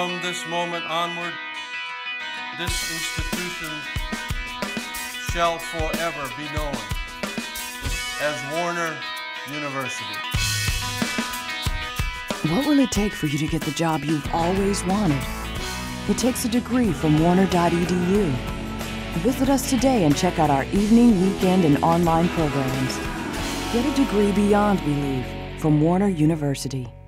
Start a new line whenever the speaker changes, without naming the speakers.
from this moment onward, this institution shall forever be known as Warner University.
What will it take for you to get the job you've always wanted? It takes a degree from warner.edu. Visit us today and check out our evening, weekend, and online programs. Get a degree beyond belief from Warner University.